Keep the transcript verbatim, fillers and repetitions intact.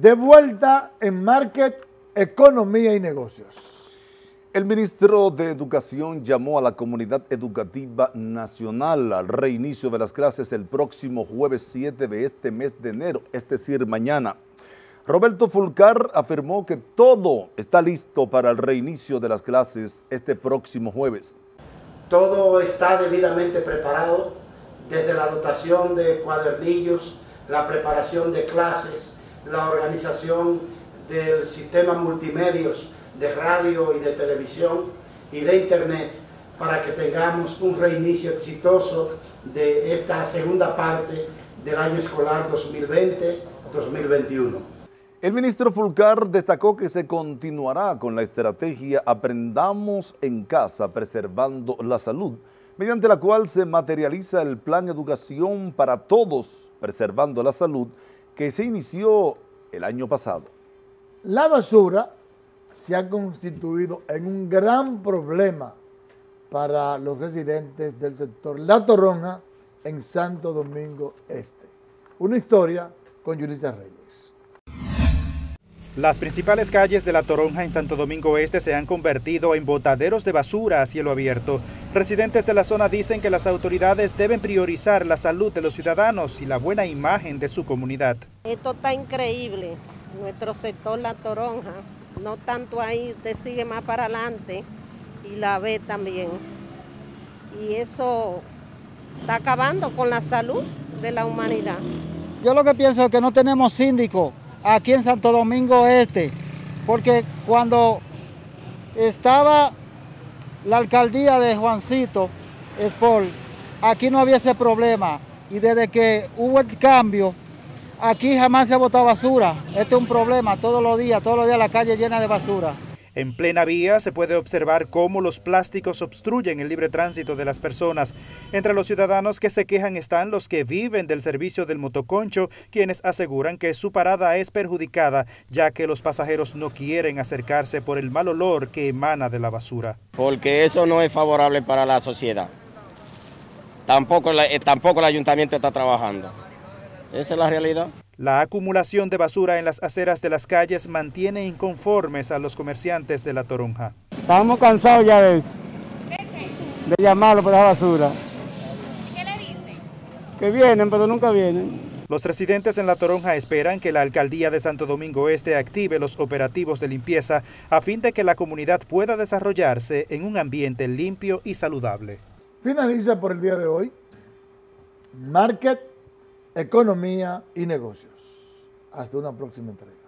De vuelta en Market, Economía y Negocios. El ministro de Educación llamó a la comunidad educativa nacional al reinicio de las clases el próximo jueves siete de este mes de enero, es decir, mañana. Roberto Fulcar afirmó que todo está listo para el reinicio de las clases este próximo jueves. Todo está debidamente preparado, desde la dotación de cuadernillos, la preparación de clases, la organización del sistema multimedios de radio y de televisión y de internet, para que tengamos un reinicio exitoso de esta segunda parte del año escolar dos mil veinte dos mil veintiuno. El ministro Fulcar destacó que se continuará con la estrategia Aprendamos en Casa Preservando la Salud, mediante la cual se materializa el Plan Educación para Todos Preservando la Salud, que se inició el año pasado. La basura se ha constituido en un gran problema para los residentes del sector La Toronja en Santo Domingo Este. Una historia con Yulisa Reyes. Las principales calles de La Toronja en Santo Domingo Este se han convertido en botaderos de basura a cielo abierto. Residentes de la zona dicen que las autoridades deben priorizar la salud de los ciudadanos y la buena imagen de su comunidad. Esto está increíble, nuestro sector La Toronja, no tanto ahí, usted sigue más para adelante y la ve también. Y eso está acabando con la salud de la humanidad. Yo lo que pienso es que no tenemos síndico aquí en Santo Domingo Este, porque cuando estaba la alcaldía de Juancito Espol, aquí no había ese problema, y desde que hubo el cambio, aquí jamás se ha botado basura. Este es un problema todos los días, todos los días la calle llena de basura. En plena vía se puede observar cómo los plásticos obstruyen el libre tránsito de las personas. Entre los ciudadanos que se quejan están los que viven del servicio del motoconcho, quienes aseguran que su parada es perjudicada, ya que los pasajeros no quieren acercarse por el mal olor que emana de la basura. Porque eso no es favorable para la sociedad. Tampoco, la, tampoco el ayuntamiento está trabajando. Esa es la realidad. La acumulación de basura en las aceras de las calles mantiene inconformes a los comerciantes de La Toronja. Estamos cansados ya de eso. ¿De qué? De llamarlo por la basura. ¿Y qué le dicen? Que vienen, pero nunca vienen. Los residentes en La Toronja esperan que la alcaldía de Santo Domingo Este active los operativos de limpieza a fin de que la comunidad pueda desarrollarse en un ambiente limpio y saludable. Finaliza por el día de hoy Market, Economía y Negocios. Hasta una próxima entrega.